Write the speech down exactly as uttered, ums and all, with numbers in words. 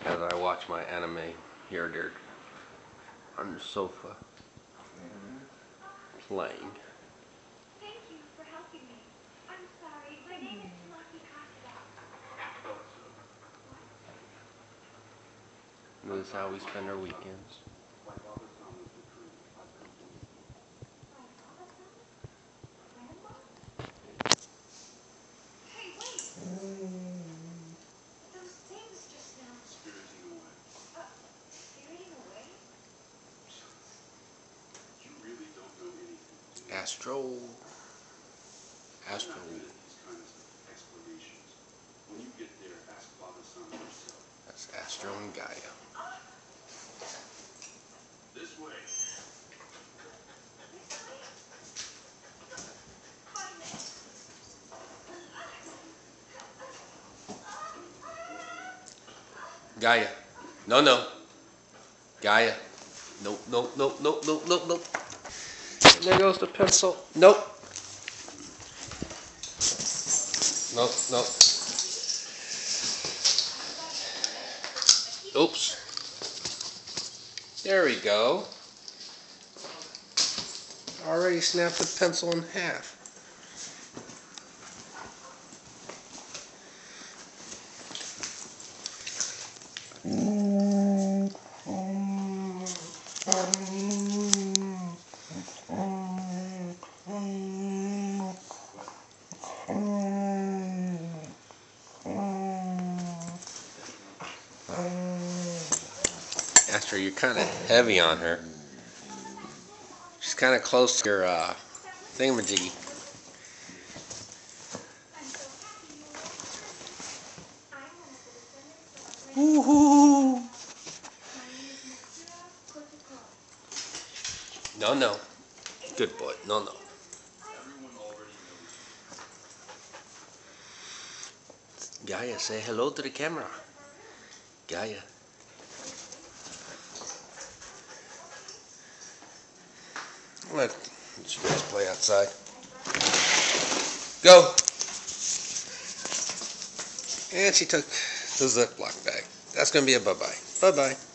as I watch my anime here, they're on the sofa playing. Thank you for helping me. I'm sorry. My name is Lucky Costa. This is how we spend our weekends. Hey, wait! Those things just now. Spiriting away. Uh, spiriting away? You really don't know anything. Astro. Astro. Explanations. When you get there, ask Father-Son yourself. That's Astro and Gaia. This way. Gaia. No, no. Gaia. Nope, nope, nope, nope, nope, nope, nope. There goes the pencil. Nope. Nope, nope. Oops. There we go. Already snapped the pencil in half. Astro, you're kind of heavy on her. She's kind of close to your uh, thingamajiggy. Woohoo! No, no. Good boy. No, no. Gaia, say hello to the camera. Gaia. Let you guys play outside. Go! And she took the Ziploc bag. That's going to be a bye-bye. Bye-bye.